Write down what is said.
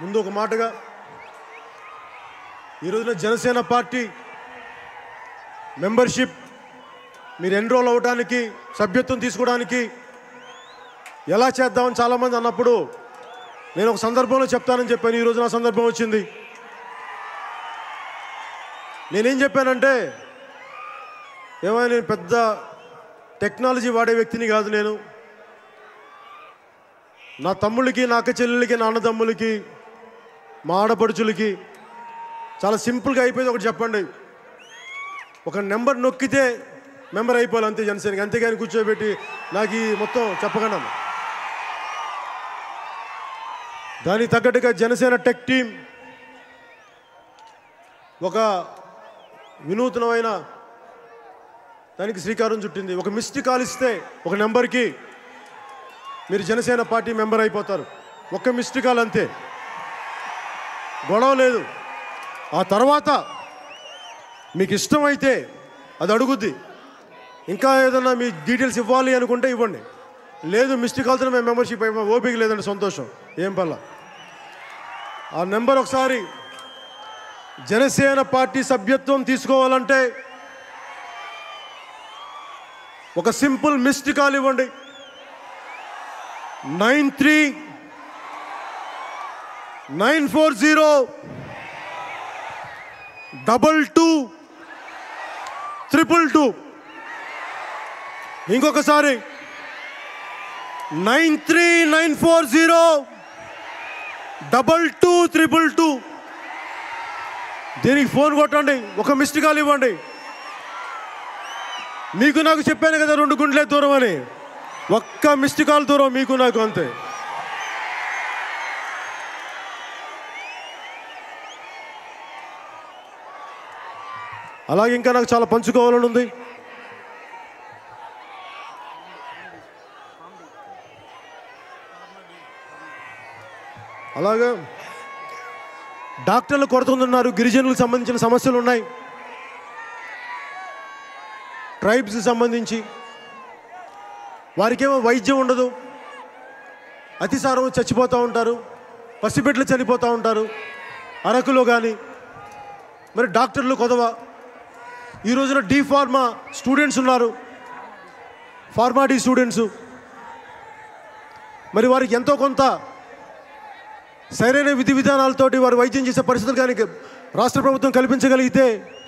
ముందు ఒక మాటగా ఈ రోజున జనసేన పార్టీ మెంబర్షిప్ మీరు ఎన్రోల్ అవడానికి సభ్యత్వం తీసుకోవడానికి ఎలా చేద్దామని చాలామంది అన్నప్పుడు నేను ఒక సందర్భంలో చెప్తానని చెప్పాను. ఈరోజు నా సందర్భం వచ్చింది. నేనేం చెప్పానంటే ఏమైనా నేను పెద్ద టెక్నాలజీ వాడే వ్యక్తిని కాదు. నేను నా తమ్ముళ్ళకి, నా అక్క చెల్లెళ్ళకి, నా అన్నదమ్ములకి, మా ఆడపడుచులకి చాలా సింపుల్గా అయిపోయింది. ఒకటి చెప్పండి, ఒక నెంబర్ నొక్కితే మెంబర్ అయిపోవాలి అంతే జనసేనకి. అంతేగాని కూర్చోబెట్టి నాకు ఈ మొత్తం చెప్పకుండా. దానికి తగ్గట్టుగా జనసేన టెక్ టీం ఒక వినూత్నమైన దానికి శ్రీకారం చుట్టింది. ఒక మిస్డ్ కాల్ ఇస్తే ఒక నెంబర్కి మీరు జనసేన పార్టీ మెంబర్ అయిపోతారు. ఒక్క మిస్డ్ కాల్ అంతే, గొడవ లేదు. ఆ తర్వాత మీకు ఇష్టమైతే అది అడుగుద్ది, ఇంకా ఏదన్నా మీ డీటెయిల్స్ ఇవ్వాలి అనుకుంటే ఇవ్వండి. లేదు మిస్డ్ కాల్తో మేము మెంబర్షిప్ అయిపో, ఓపిక లేదండి, సంతోషం, ఏం పర్లా. ఆ నెంబర్ ఒకసారి జనసేన పార్టీ సభ్యత్వం తీసుకోవాలంటే ఒక సింపుల్ మిస్డ్ కాల్ ఇవ్వండి. 93-940-2222. ఇంకొకసారి 93-940-2222. దీనికి ఫోన్ కొట్టండి, ఒక మిస్డ్ కాల్ ఇవ్వండి. మీకు నాకు చెప్పాను కదా 2 గుంటలే దూరం అని, ఒక్క మిస్డ్ కాల్ దూరం మీకు నాకు, అంతే. అలాగే ఇంకా నాకు చాలా పంచుకోవాలని ఉంది. అలాగా డాక్టర్లు కొడుతున్నారు, గిరిజనులకు సంబంధించిన సమస్యలు ఉన్నాయి, ట్రైబ్స్కి సంబంధించి వారికేమో వైద్యం ఉండదు, అతిసారం చచ్చిపోతూ ఉంటారు, పసిబిడ్డలు చనిపోతూ ఉంటారు అరకులో కానీ. మరి డాక్టర్లు కొదవ. ఈ రోజున డి ఫార్మా స్టూడెంట్స్ ఉన్నారు, ఫార్మా డి స్టూడెంట్స్. మరి వారికి ఎంతో కొంత సరైన విధి విధానాలతోటి వారు వైద్యం చేసే పరిస్థితులు కానీ రాష్ట్ర ప్రభుత్వం కల్పించగలిగితే